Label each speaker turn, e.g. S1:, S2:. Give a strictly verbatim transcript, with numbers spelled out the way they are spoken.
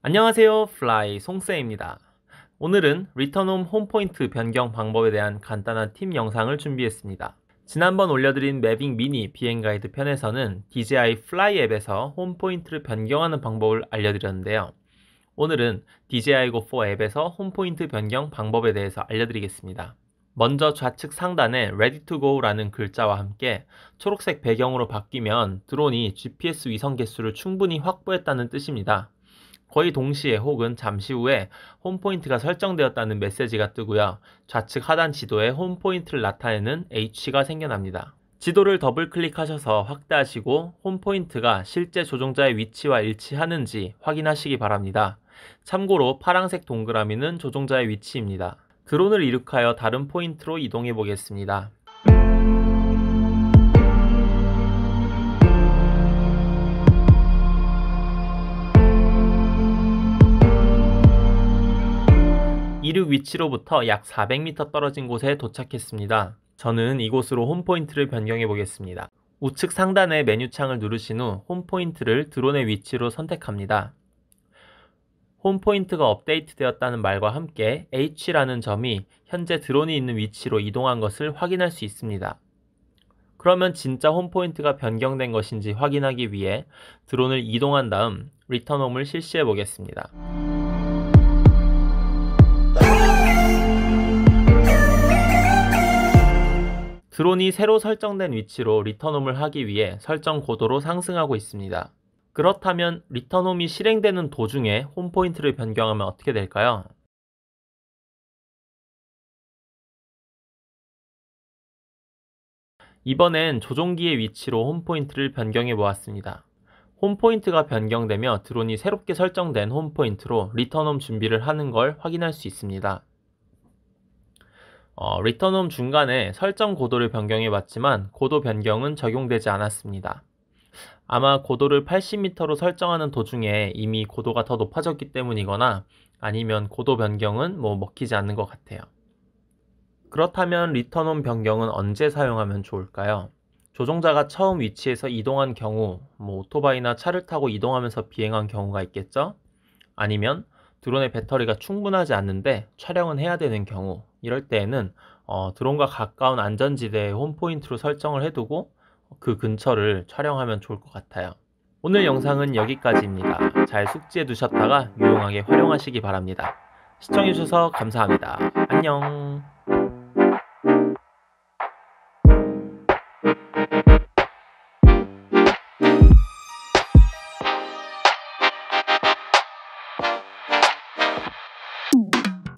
S1: 안녕하세요, 플라이 송쌤입니다. 오늘은 리턴 홈 홈포인트 변경 방법에 대한 간단한 팁 영상을 준비했습니다. 지난번 올려드린 매빅 미니 비행 가이드 편에서는 디제이아이 플라이 앱에서 홈포인트를 변경하는 방법을 알려드렸는데요. 오늘은 디제이아이 고 사 앱에서 홈포인트 변경 방법에 대해서 알려드리겠습니다. 먼저 좌측 상단에 Ready to Go라는 글자와 함께 초록색 배경으로 바뀌면 드론이 지피에스 위성 개수를 충분히 확보했다는 뜻입니다. 거의 동시에 혹은 잠시 후에 홈포인트가 설정되었다는 메시지가 뜨고요. 좌측 하단 지도에 홈포인트를 나타내는 H가 생겨납니다. 지도를 더블 클릭하셔서 확대하시고 홈포인트가 실제 조종자의 위치와 일치하는지 확인하시기 바랍니다. 참고로 파란색 동그라미는 조종자의 위치입니다. 드론을 이륙하여 다른 포인트로 이동해 보겠습니다. 이륙 위치로부터 약 사백 미터 떨어진 곳에 도착했습니다. 저는 이곳으로 홈포인트를 변경해 보겠습니다. 우측 상단의 메뉴창을 누르신 후 홈포인트를 드론의 위치로 선택합니다. 홈포인트가 업데이트 되었다는 말과 함께 H라는 점이 현재 드론이 있는 위치로 이동한 것을 확인할 수 있습니다. 그러면 진짜 홈포인트가 변경된 것인지 확인하기 위해 드론을 이동한 다음 리턴 홈을 실시해 보겠습니다. 드론이 새로 설정된 위치로 리턴홈을 하기 위해 설정 고도로 상승하고 있습니다. 그렇다면 리턴홈이 실행되는 도중에 홈포인트를 변경하면 어떻게 될까요? 이번엔 조종기의 위치로 홈포인트를 변경해 보았습니다. 홈포인트가 변경되며 드론이 새롭게 설정된 홈포인트로 리턴홈 준비를 하는 걸 확인할 수 있습니다. 어, 리턴홈 중간에 설정 고도를 변경해 봤지만 고도 변경은 적용되지 않았습니다. 아마 고도를 팔십 미터로 설정하는 도중에 이미 고도가 더 높아졌기 때문이거나 아니면 고도 변경은 뭐 먹히지 않는 것 같아요. 그렇다면 리턴홈 변경은 언제 사용하면 좋을까요? 조종자가 처음 위치에서 이동한 경우, 뭐 오토바이나 차를 타고 이동하면서 비행한 경우가 있겠죠? 아니면 드론의 배터리가 충분하지 않는데 촬영은 해야 되는 경우, 이럴 때에는 어, 드론과 가까운 안전지대에 홈포인트로 설정을 해두고 그 근처를 촬영하면 좋을 것 같아요. 오늘 영상은 여기까지입니다. 잘 숙지해 두셨다가 유용하게 활용하시기 바랍니다. 시청해 주셔서 감사합니다. 안녕.
S2: you